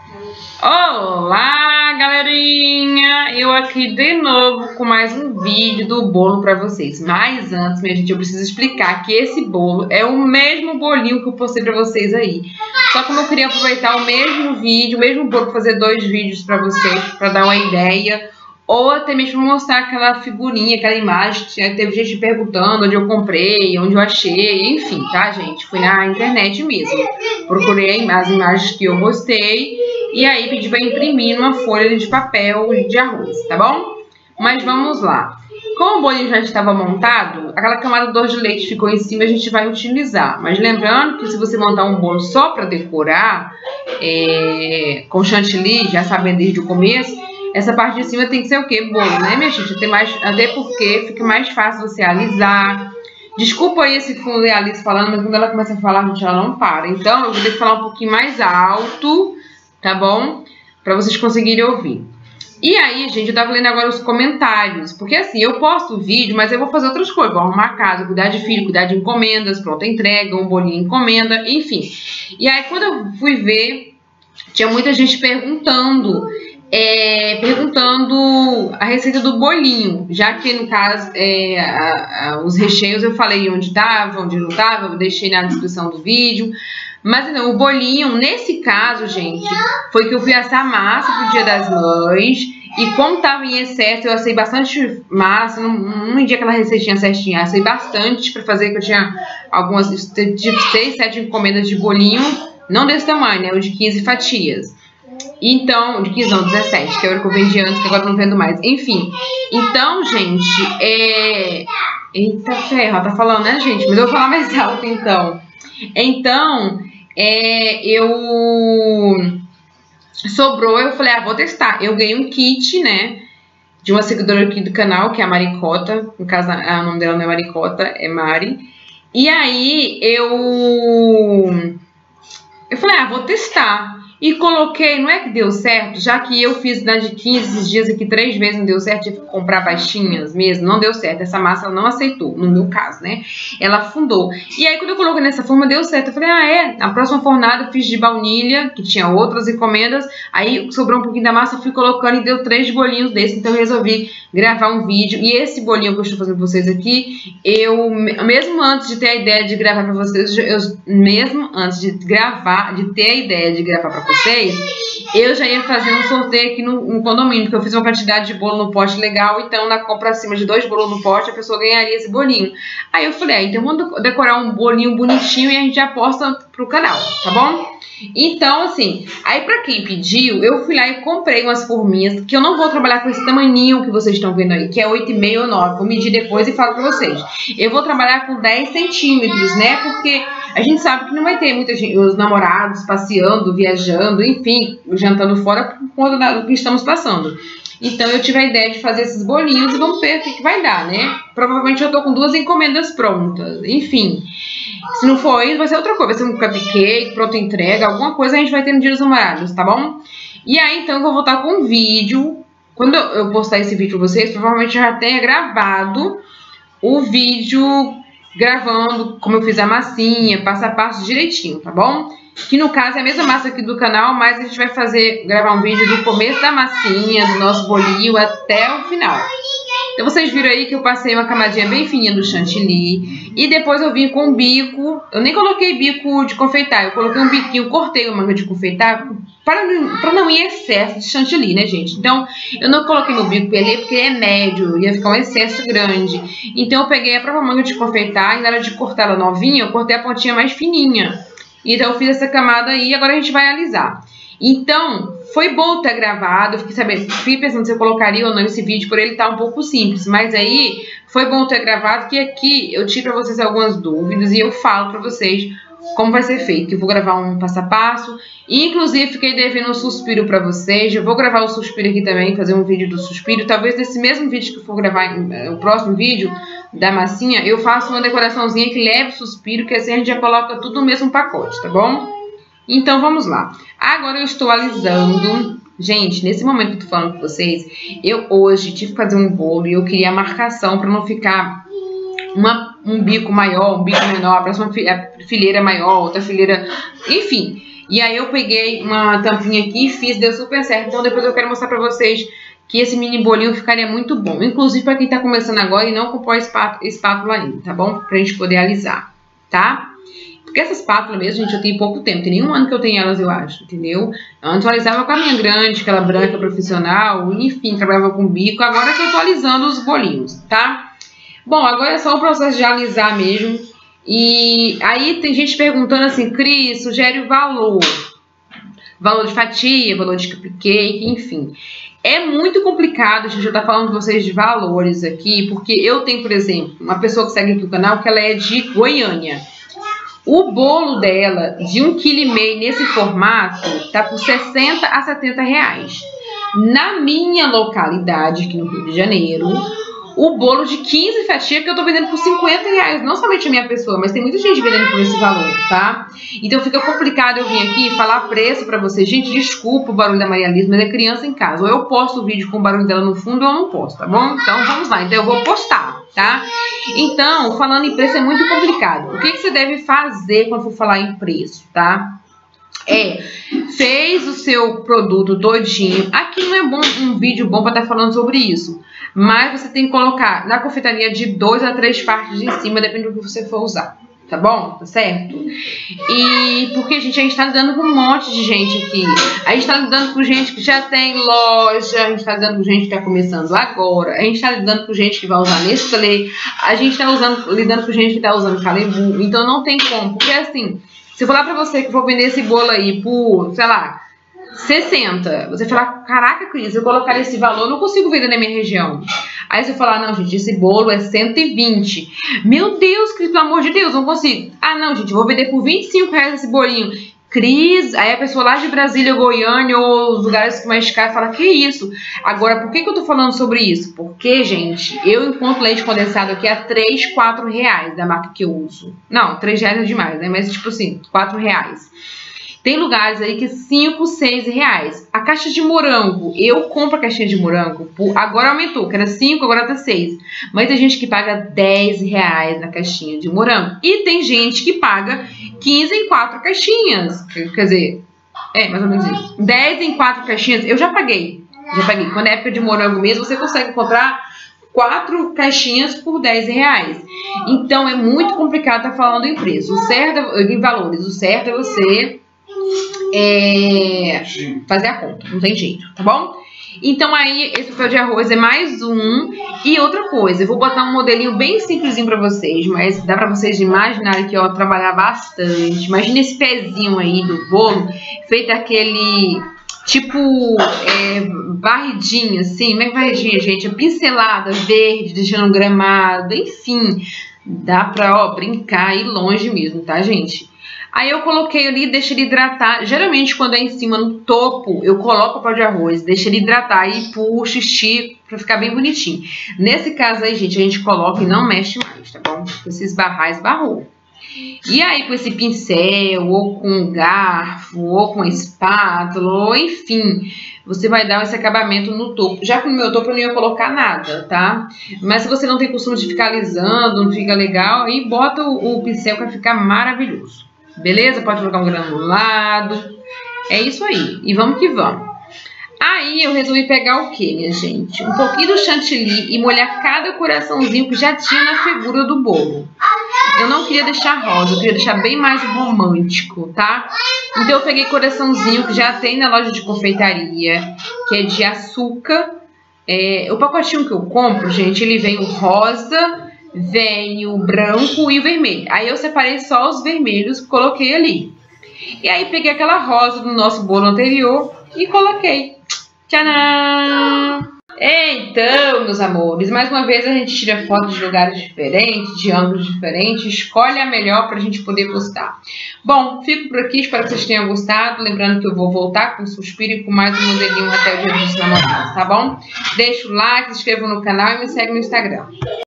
Olá, galerinha! Eu aqui de novo com mais um vídeo do bolo pra vocês. Mas antes, minha gente, eu preciso explicar que esse bolo é o mesmo bolinho que eu postei pra vocês aí. Só que eu queria aproveitar o mesmo vídeo, o mesmo bolo, fazer dois vídeos pra vocês, pra dar uma ideia. Ou até mesmo mostrar aquela figurinha, aquela imagem que teve gente perguntando onde eu comprei, onde eu achei, enfim, tá, gente? Fui na internet mesmo. Procurei as imagens que eu gostei e aí pedi para imprimir numa folha de papel de arroz, tá bom? Mas vamos lá. Como o bolinho já estava montado, aquela camada de doce de leite ficou em cima, a gente vai utilizar. Mas lembrando que se você montar um bolo só para decorar, com chantilly, já sabendo desde o começo, essa parte de cima tem que ser o quê? Bolo, né, minha gente? Até porque fica mais fácil você alisar. Desculpa aí se for a Alice falando, mas quando ela começa a falar, gente, ela não para. Então, eu vou ter que falar um pouquinho mais alto, tá bom? Pra vocês conseguirem ouvir. E aí, gente, eu tava lendo agora os comentários. Porque assim, eu posto o vídeo, mas eu vou fazer outras coisas. Vou arrumar a casa, cuidar de filho, cuidar de encomendas, pronta entrega, um bolinho encomenda, enfim. E aí, quando eu fui ver, tinha muita gente perguntando a receita do bolinho, já que no caso os recheios eu falei onde estava, onde não estava, eu deixei na descrição do vídeo. Mas não, o bolinho, nesse caso, gente, foi que eu fui assar massa pro Dia das Mães. E como tava em excesso, eu assei bastante massa, não medi aquela receitinha certinha, assei bastante para fazer, que eu tinha algumas, tipo 6, 7 encomendas de bolinho, não desse tamanho, né, o de 15 fatias. Então, de 15 não, 17, que era o que eu vendi antes, que agora eu não vendo mais. Enfim, então, gente, eita ferro, tá falando, né, gente? Mas eu vou falar mais alto, então. Então, sobrou, eu falei, vou testar. Eu ganhei um kit, né, de uma seguidora aqui do canal, que é a Maricota. No caso, o nome dela não é Maricota, é Mari. E aí, eu falei, vou testar. E coloquei, não é que deu certo, já que eu fiz na de 15 esses dias aqui 3 vezes, não deu certo, tive que comprar baixinhas mesmo, não deu certo, essa massa ela não aceitou, no meu caso, né, ela afundou. E aí quando eu coloquei nessa forma deu certo, eu falei, na próxima fornada eu fiz de baunilha, que tinha outras encomendas, aí sobrou um pouquinho da massa, eu fui colocando e deu 3 bolinhos desses, então eu resolvi gravar um vídeo. E esse bolinho que eu estou fazendo pra vocês aqui, eu, mesmo antes de ter a ideia de gravar pra vocês, mesmo antes de gravar, de ter a ideia de gravar pra vocês, eu já ia fazer um sorteio aqui no condomínio, porque eu fiz uma quantidade de bolo no pote legal, então na compra acima de 2 bolos no pote, a pessoa ganharia esse bolinho. Aí eu falei, então vamos decorar um bolinho bonitinho e a gente já posta pro canal, tá bom? Então, assim, aí pra quem pediu, eu fui lá e comprei umas forminhas, que eu não vou trabalhar com esse tamaninho que vocês estão vendo aí, que é 8,5 ou 9, vou medir depois e falo pra vocês. Eu vou trabalhar com 10 centímetros, né, porque a gente sabe que não vai ter muita gente, os namorados passeando, viajando, enfim, jantando fora por conta do que estamos passando. Então eu tive a ideia de fazer esses bolinhos e vamos ver o que vai dar, né? Provavelmente eu tô com 2 encomendas prontas, enfim. Se não for isso, vai ser outra coisa, vai ser um cupcake, pronta entrega, alguma coisa a gente vai ter no Dia dos Namorados, tá bom? E aí então eu vou voltar com um vídeo. Quando eu postar esse vídeo pra vocês, provavelmente já tenha gravado o vídeo gravando como eu fiz a massinha, passo a passo direitinho, tá bom? Que no caso é a mesma massa aqui do canal, mas a gente vai gravar um vídeo do começo da massinha, do nosso bolinho até o final. Então vocês viram aí que eu passei uma camadinha bem fininha do chantilly. E depois eu vim com um bico. Eu nem coloquei bico de confeitar. Eu coloquei um biquinho, cortei uma manga de confeitar para não ir excesso de chantilly, né, gente? Então eu não coloquei no bico pelê porque é médio. Ia ficar um excesso grande. Então eu peguei a própria manga de confeitar. E na hora de cortar ela novinha, eu cortei a pontinha mais fininha. Então eu fiz essa camada aí e agora a gente vai alisar. Então, foi bom ter gravado, fiquei pensando se eu colocaria ou não esse vídeo, por ele estar um pouco simples, mas aí foi bom ter gravado, que aqui eu tiro para vocês algumas dúvidas e eu falo para vocês como vai ser feito. Eu vou gravar um passo a passo, e inclusive fiquei devendo um suspiro para vocês, eu vou gravar o suspiro aqui também, fazer um vídeo do suspiro, talvez nesse mesmo vídeo que eu for gravar, o próximo vídeo da massinha, eu faço uma decoraçãozinha que leve o suspiro, que assim a gente já coloca tudo no mesmo pacote, tá bom? Então vamos lá. Agora eu estou alisando. Gente, nesse momento que eu tô falando com vocês, eu hoje tive que fazer um bolo e eu queria a marcação para não ficar um bico maior, um bico menor, a próxima fileira maior, outra fileira, enfim. E aí eu peguei uma tampinha aqui e fiz, deu super certo. Então depois eu quero mostrar pra vocês que esse mini bolinho ficaria muito bom. Inclusive pra quem tá começando agora e não comprou a espátula ainda, tá bom? Pra gente poder alisar, tá? Porque essas espátulas mesmo, gente, eu tenho pouco tempo. Tem nenhum ano que eu tenho elas, eu acho, entendeu? Antes eu alisava com a minha grande, aquela branca profissional. Enfim, trabalhava com bico. Agora que eu tô alisando os bolinhos, tá? Bom, agora é só o processo de alisar mesmo. E aí tem gente perguntando assim, Cris, sugere o valor. Valor de fatia, valor de cupcake, enfim. É muito complicado, gente, eu estar falando com vocês de valores aqui, porque eu tenho, por exemplo, uma pessoa que segue aqui o canal que ela é de Goiânia. O bolo dela, de 1,5 kg nesse formato, tá por 60 a 70 reais. Na minha localidade, aqui no Rio de Janeiro, o bolo de 15 fatias que eu tô vendendo por 50 reais. Não somente a minha pessoa, mas tem muita gente vendendo por esse valor, tá? Então fica complicado eu vir aqui falar preço pra vocês. Gente, desculpa o barulho da Maria Alice, mas é criança em casa. Ou eu posto o vídeo com o barulho dela no fundo ou eu não posto, tá bom? Então vamos lá, então eu vou postar, tá? Então, falando em preço é muito complicado. O que você deve fazer quando for falar em preço, tá? Fez o seu produto todinho. Aqui não é bom um vídeo bom para estar falando sobre isso, mas você tem que colocar na confeitaria de 2 a 3 partes em cima, depende do que você for usar, tá bom? Tá certo? E porque, gente, a gente tá lidando com um monte de gente aqui. A gente tá lidando com gente que já tem loja, a gente tá lidando com gente que tá começando agora, a gente tá lidando com gente que vai usar Nestlé, a gente tá lidando com gente que tá usando Calebu, então não tem como, porque assim, se eu falar pra você que eu vou vender esse bolo aí por, sei lá, 60, você falar, caraca, Cris, eu colocar esse valor, eu não consigo vender na minha região. Aí você falar, não, gente, esse bolo é 120. Meu Deus, Cris, pelo amor de Deus, não consigo. Ah, não, gente, eu vou vender por 25 reais esse bolinho. Cris, aí a pessoa lá de Brasília, Goiânia ou os lugares mais caros fala, que isso? Agora, por que eu tô falando sobre isso? Porque, gente, eu encontro leite condensado aqui a 3, 4 reais da marca que eu uso. Não, 3 reais é demais, né? Mas tipo assim, 4 reais. Tem lugares aí que 5, 6 reais. A caixa de morango, eu compro a caixinha de morango, agora aumentou, que era 5, agora tá 6. Mas tem gente que paga 10 reais na caixinha de morango. E tem gente que paga 15 em 4 caixinhas. Quer dizer, mais ou menos isso. 10 em 4 caixinhas, eu já paguei. Quando é época de morango mesmo, você consegue comprar 4 caixinhas por 10 reais. Então é muito complicado estar falando em preço. O certo, em valores, o certo é você fazer a conta, não tem jeito, tá bom? Então aí esse papel de arroz é mais um. E outra coisa, eu vou botar um modelinho bem simplesinho pra vocês, mas dá pra vocês imaginarem que eu trabalhar bastante. Imagina esse pezinho aí do bolo feito aquele tipo varridinho assim, como é que varridinha, gente? Pincelada verde, deixando um gramado, enfim, dá pra brincar e ir longe mesmo, tá, gente? Aí eu coloquei ali, deixo ele hidratar. Geralmente quando é em cima, no topo, eu coloco o pó de arroz, deixo ele hidratar e puxo, estico, pra ficar bem bonitinho. Nesse caso aí, gente, a gente coloca e não mexe mais, tá bom? Se esbarrar, esbarrou. E aí com esse pincel, ou com um garfo, ou com uma espátula, ou enfim, você vai dar esse acabamento no topo. Já que no meu topo eu não ia colocar nada, tá? Mas se você não tem costume de ficar alisando, não fica legal, aí bota o pincel que vai ficar maravilhoso. Beleza? Pode colocar um granulado. É isso aí. E vamos que vamos. Aí eu resolvi pegar o que, minha gente? Um pouquinho do chantilly e molhar cada coraçãozinho que já tinha na figura do bolo. Eu não queria deixar rosa, eu queria deixar bem mais romântico, tá? Então eu peguei coraçãozinho que já tem na loja de confeitaria, que é de açúcar. O pacotinho que eu compro, gente, ele vem o rosa, vem o branco e o vermelho. Aí eu separei só os vermelhos e coloquei ali. E aí peguei aquela rosa do nosso bolo anterior e coloquei. Tcharam! Então, meus amores, mais uma vez a gente tira fotos de lugares diferentes, de ângulos diferentes, escolhe a melhor pra gente poder postar. Bom, fico por aqui, espero que vocês tenham gostado. Lembrando que eu vou voltar com um suspiro e com mais um modelinho até o dia dos namorados, tá bom? Deixa o like, se inscreva no canal e me segue no Instagram.